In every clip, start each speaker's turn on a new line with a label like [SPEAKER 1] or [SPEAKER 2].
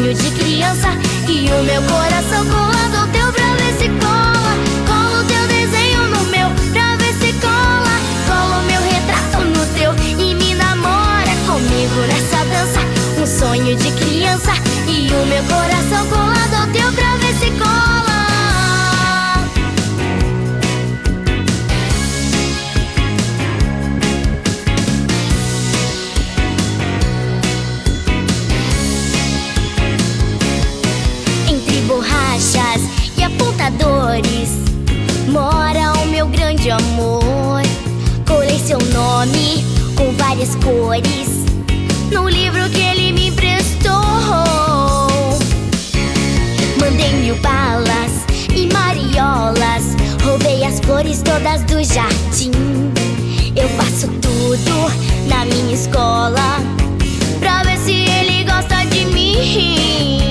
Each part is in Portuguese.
[SPEAKER 1] sonho de criança. E o meu coração colado ao teu pra ver se cola. Colo teu desenho no meu pra ver se cola. Colo meu retrato no teu e me namora comigo nessa dança. Um sonho de criança. E o meu coração colado ao teu pra ver se cola. Borrachas e apontadores mora o meu grande amor. Colei seu nome com várias cores no livro que ele me emprestou. Mandei 1000 balas e mariolas, roubei as flores todas do jardim. Eu faço tudo na minha escola pra ver se ele gosta de mim.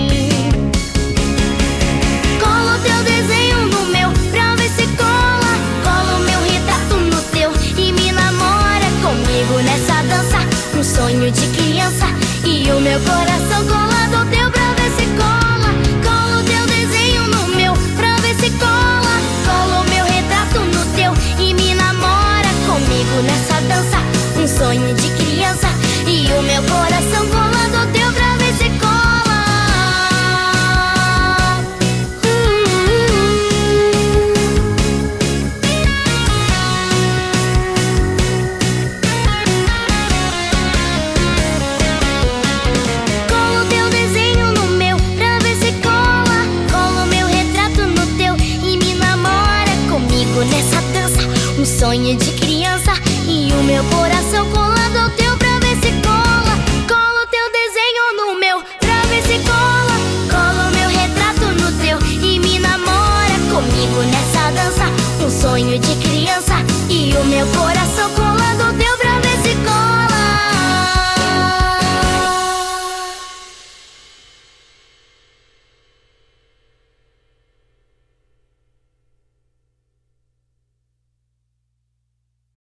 [SPEAKER 1] Nessa dança, um sonho de criança. E o meu coração colado ao teu pra ver se cola. Colo teu desenho no meu pra ver se cola. Colo meu retrato no teu e me namora comigo nessa dança. Um sonho de criança. E o meu coração colado ao teu pra ver se cola. Nessa dança, um sonho de criança. E o meu coração colado ao teu pra ver se cola. Colo teu desenho no meu pra ver se cola. Colo meu retrato no teu e me namora comigo nessa dança. Um sonho de criança. E o meu coração colado ao teu